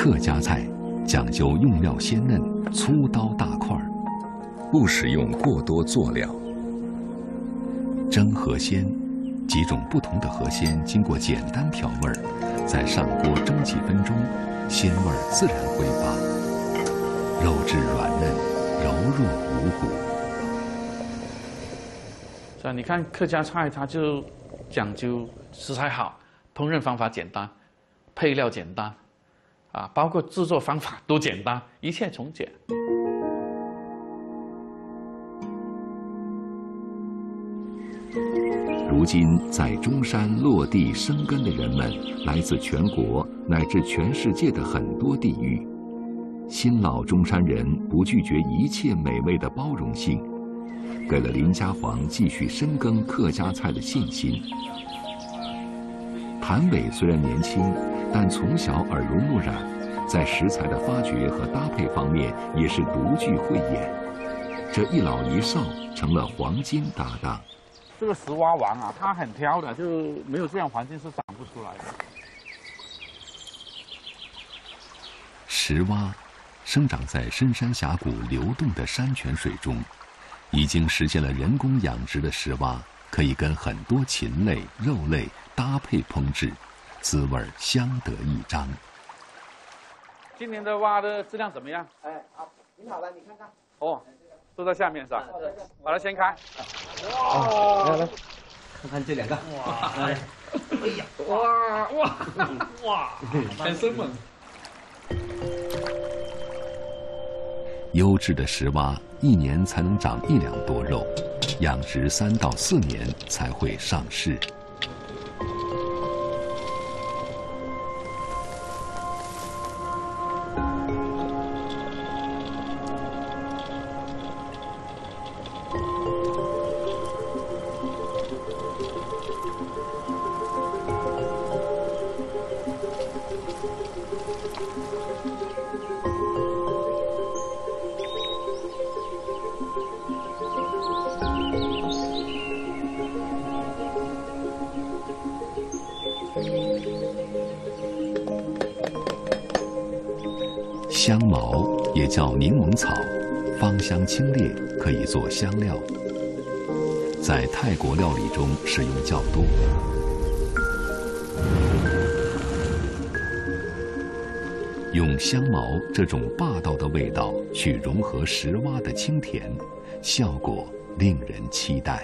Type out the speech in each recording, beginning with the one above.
客家菜讲究用料鲜嫩、粗刀大块，不使用过多佐料。蒸河鲜，几种不同的河鲜经过简单调味，在上锅蒸几分钟，鲜味自然挥发，肉质软嫩，柔弱无骨。 是啊，你看客家菜，它就讲究食材好，烹饪方法简单，配料简单，啊，包括制作方法都简单，一切从简。 如今在中山落地生根的人们，来自全国乃至全世界的很多地域。新老中山人不拒绝一切美味的包容性，给了林家煌继续深耕客家菜的信心。谭伟虽然年轻，但从小耳濡目染，在食材的发掘和搭配方面也是独具慧眼。这一老一少成了黄金搭档。 这个石蛙王啊，它很挑的，就没有这样环境是长不出来的。 石蛙生长在深山峡谷流动的山泉水中，已经实现了人工养殖的石蛙，可以跟很多禽类、肉类搭配烹制，滋味相得益彰。 今年的蛙的质量怎么样？ 哎，好，挺好的，你看看。 哦，都在下面是吧？把它掀开。 哇，来，看看这两个。哇，哎呀， 哇，很生猛。 优质的石蛙1年才能长1两多肉，养殖3到4年才会上市。香茅也叫柠檬草，芳香清冽，可以做香料。在泰国料理中使用较多。用香茅这种霸道的味道去融合石蛙的清甜，效果令人期待。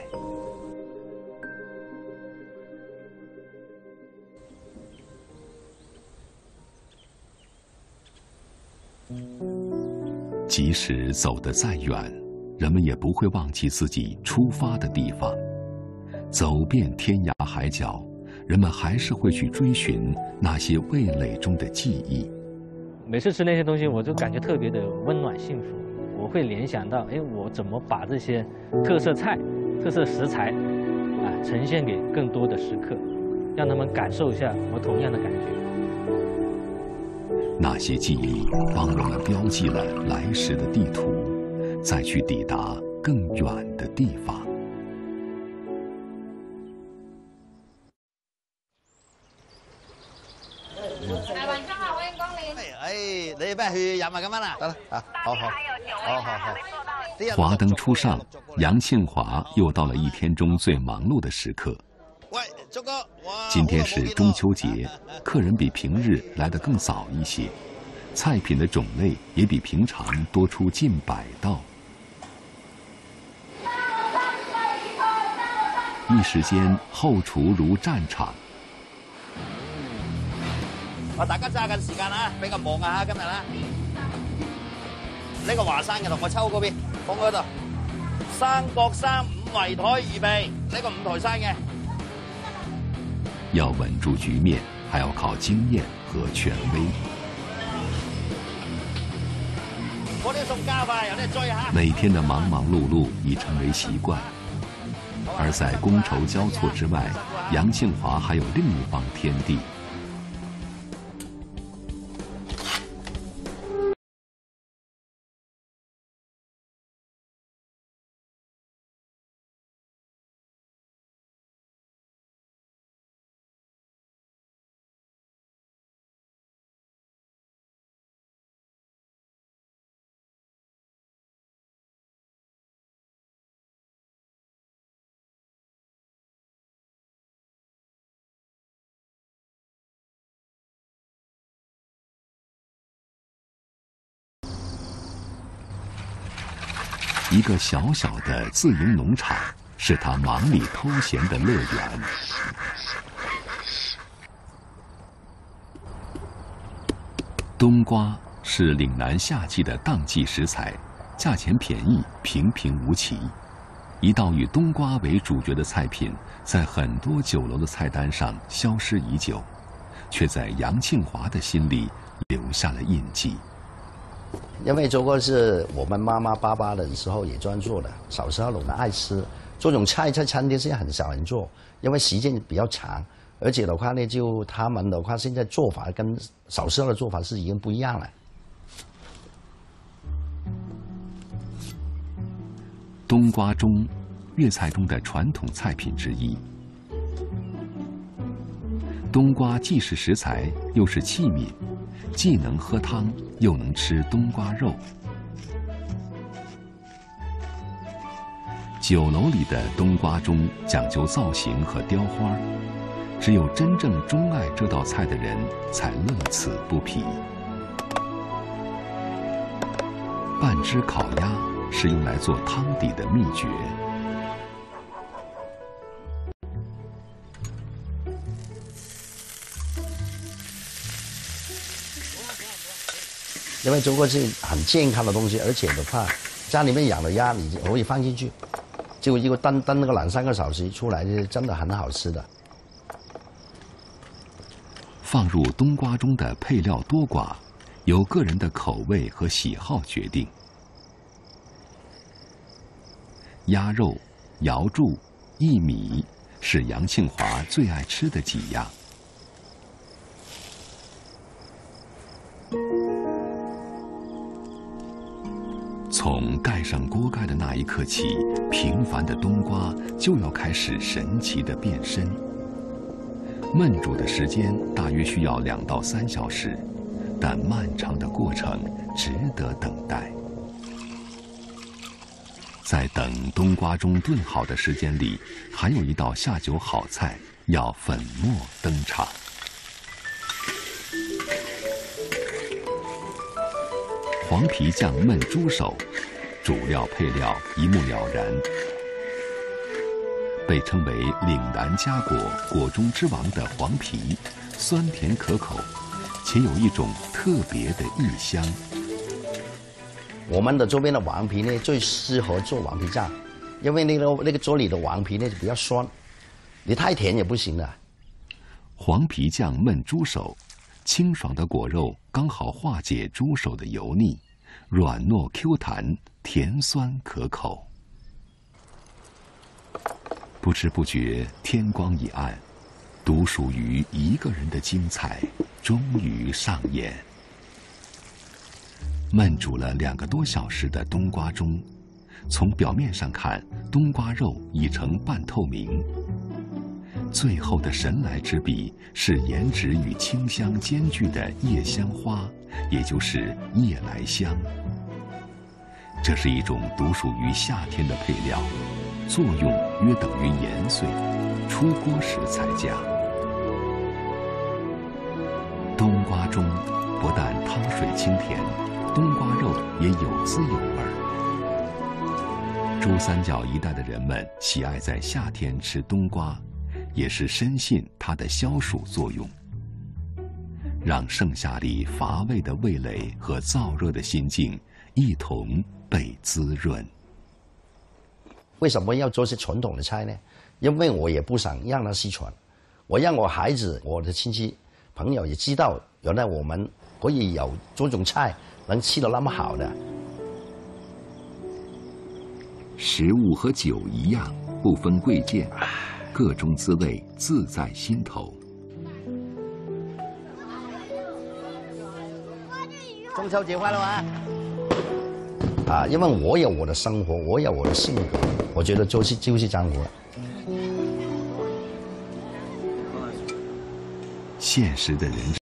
即使走得再远，人们也不会忘记自己出发的地方。走遍天涯海角，人们还是会去追寻那些味蕾中的记忆。 每次吃那些东西，我就感觉特别的温暖幸福。我会联想到，哎，我怎么把这些特色菜、特色食材，呈现给更多的食客，让他们感受一下我同样的感觉。 那些记忆帮我们标记了来时的地图，再去抵达更远的地方。 晚上好，欢迎光临。 你哋咩去飲啊？今晚啊，得啦，啊，好好，好。 华灯初上，杨庆华又到了一天中最忙碌的时刻。 喂，周哥，哇！ 今天是中秋节，客人比平日来得更早一些，菜品的种类也比平常多出近100道。一时间，后厨如战場。 大家揸緊時間啊，比較忙啊，今日啦。呢個華山嘅同我抽嗰邊，放嗰度。三角3、5圍台預備，呢個5台山嘅。 要稳住局面，还要靠经验和权威。每天的忙忙碌碌已成为习惯，而在觥筹交错之外，杨庆华还有另一方天地。 一个小小的自营农场是他忙里偷闲的乐园。冬瓜是岭南夏季的当季食材，价钱便宜，平平无奇。一道以冬瓜为主角的菜品，在很多酒楼的菜单上消失已久，却在杨庆华的心里留下了印记。 因为这个是我们妈妈爸爸的时候也专做的，小时候我们爱吃这种菜，在餐厅现在很少人做，因为时间比较长，而且的话呢，就他们的话现在做法跟小时候的做法是已经不一样了。 冬瓜盅，粤菜中的传统菜品之一。冬瓜既是食材，又是器皿，既能喝汤，又能吃冬瓜肉。酒楼里的冬瓜盅讲究造型和雕花，只有真正钟爱这道菜的人才乐此不疲。半只烤鸭是用来做汤底的秘诀。 因为这个是很健康的东西，而且的话，家里面养的鸭你可以放进去，就一个炖那个2、3个小时出来，真的很好吃的。 放入冬瓜中的配料多寡，由个人的口味和喜好决定。鸭肉、瑶柱、薏米是杨庆华最爱吃的几样。从盖上锅盖的那一刻起，平凡的冬瓜就要开始神奇的变身。焖煮的时间大约需要2到3小时，但漫长的过程值得等待。在等冬瓜盅炖好的时间里，还有一道下酒好菜要粉墨登场。黄皮酱焖猪手，主料配料一目了然。被称为岭南佳果、果中之王的黄皮，酸甜可口，且有一种特别的异香。 我们的这边的黄皮呢，最适合做黄皮酱，因为那个这里的黄皮呢就比较酸，你太甜也不行的。 黄皮酱焖猪手，清爽的果肉刚好化解猪手的油腻，软糯 Q 弹，甜酸可口。不知不觉天光已暗，独属于一个人的精彩终于上演。焖煮了2个多小时的冬瓜盅，从表面上看，冬瓜肉已呈半透明。最后的神来之笔是颜值与清香兼具的夜香花，也就是夜来香。这是一种独属于夏天的配料，作用约等于盐碎，出锅时才加。冬瓜盅不但汤水清甜，冬瓜肉也有滋有味。珠三角一带的人们喜爱在夏天吃冬瓜，也是深信它的消暑作用，让盛夏里乏味的味蕾和燥热的心境一同被滋润。 为什么要做些传统的菜呢？因为我也不想让它失传，我让我孩子、我的亲戚朋友也知道，原来我们可以有这种菜能吃得那么好的。 食物和酒一样，不分贵贱，各种滋味自在心头。 中秋节快乐啊！因为我有我的生活，我有我的性格，我觉得就是这样活。 现实的人生